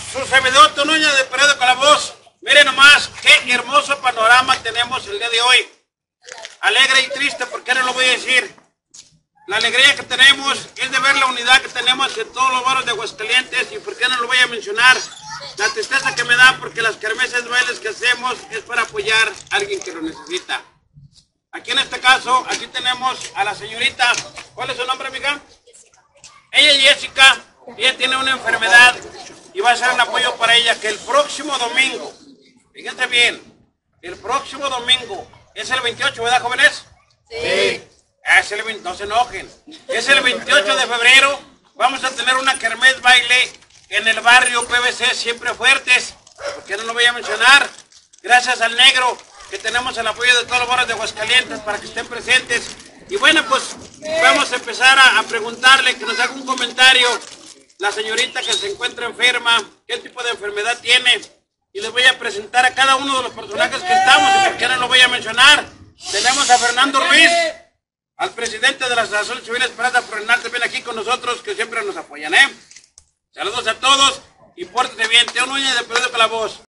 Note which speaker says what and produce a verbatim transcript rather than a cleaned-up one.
Speaker 1: Su servidor Teo Núñez de Periódico La Voz. Miren nomás qué hermoso panorama tenemos el día de hoy. Alegre y triste, porque no lo voy a decir. La alegría que tenemos es de ver la unidad que tenemos en todos los barrios de Aguascalientes, y por qué no lo voy a mencionar. La tristeza que me da porque las kermeses bailes que hacemos es para apoyar a alguien que lo necesita. Aquí en este caso, aquí tenemos a la señorita. ¿Cuál es su nombre, amiga? Ella es Jessica. Ella tiene una enfermedad y va a ser un apoyo para ella, que el próximo domingo, fíjense bien, el próximo domingo, es el veintiocho, ¿verdad, jóvenes? Sí. Es el veinte, no se enojen. Es el veintiocho de febrero, vamos a tener una kermés baile en el barrio P V C Siempre Fuertes, porque no lo voy a mencionar, gracias al negro, que tenemos el apoyo de todos los barrios de Aguascalientes para que estén presentes. Y bueno, pues vamos a empezar a, a preguntarle, que nos haga un comentario la señorita que se encuentra enferma, qué tipo de enfermedad tiene, y les voy a presentar a cada uno de los personajes que estamos, y por qué no lo voy a mencionar. Tenemos a Fernando Ruiz, al presidente de la Asociación Civil Esperanza Frontal, también aquí con nosotros, que siempre nos apoyan, ¿eh? Saludos a todos y pórtense bien. Teo Núñez de Periódico La Voz.